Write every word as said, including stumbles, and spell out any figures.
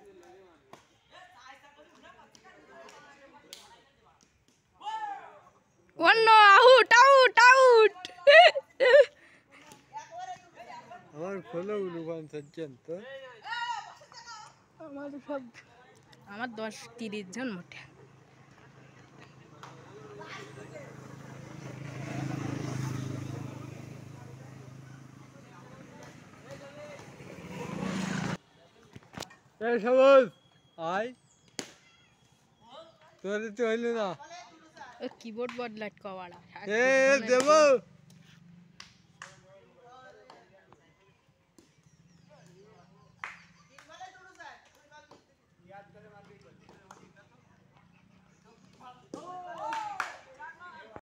অন্য out out out আমার খোলো উলুবান সজ্জন তো আমার সব আমার দশ তিরিশ জন মোটে এই সবুজ আয় তোর তো হইল না কিবোর্ড বদলাট কওয়াড়া এ দেবো